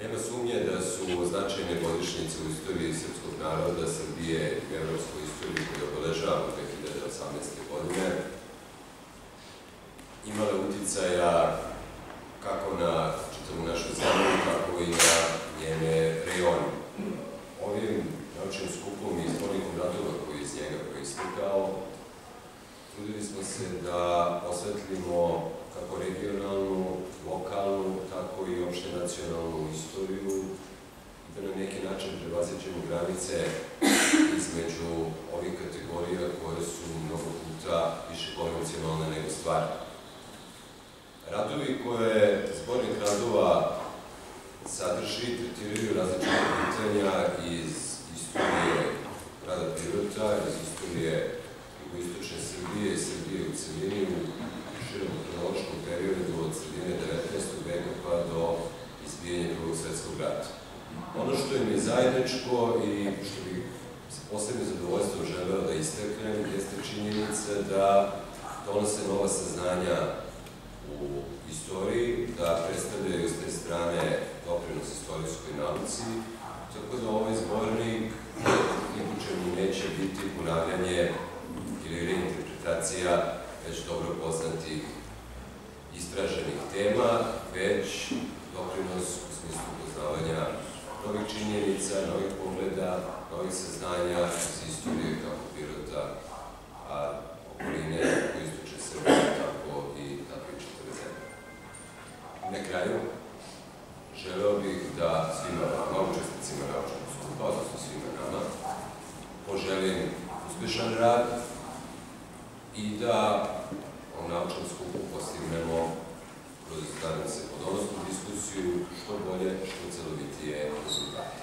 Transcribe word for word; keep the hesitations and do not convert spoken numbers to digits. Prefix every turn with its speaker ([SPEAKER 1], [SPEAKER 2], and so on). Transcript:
[SPEAKER 1] Nema sumnje da su značajne godišnjice u istoriji srpskog naroda, Srbije i evropskoj istoriji koje obeležavamo dve hiljade osamnaeste. godine imale uticaja kako na čitavu našu zemlju, tako i na njene rejone. Ovim naučnim skupom i zbornikom radova koji iz njega proistekao, trudili smo se da osvetlimo kako regionalnu, lokalnu, tako i opšte nacionalnu istoriju i da na neki način prevaziđemo granice između ovih kategorija koje su mnogo puta više konvencionalne nego stvarne. Radovi koje zbornik radova sadrži tretiraju različite pitanja iz istorije grada Pirota, iz istorije jugoistočne Srbije i Srbije u celini u širom kronološkom periodu od sredine devetnaestog. veka pa do izbijanja Drugog svetskog rata. Ono što im je zajedničko i što bih sa posebnim zadovoljstvom želeo da istaknem jeste činjenica da donose nova saznanja u istoriji, da predstavljaju s te strane doprinos istorijskoj nauci, tako da ovaj zbornik ni po čemu neće biti ponavljanje ili reinterpretacija već dobro poznatih istraženih tema, već doprinos u smislu poznavanja novih činjenica, novih pogleda, novih saznanja iz istorije kako Pirota, a okoline u istočne Srbije, tako i tako i čitave zemlje. Na kraju, želeo bih da svima vama, učesnicima naučnog skupa, odnosno svima nama, poželim uspešan rad i da u naučnom skupu postignemo kroz, nadam se, podonosnu diskusiju što bolje, što celovitije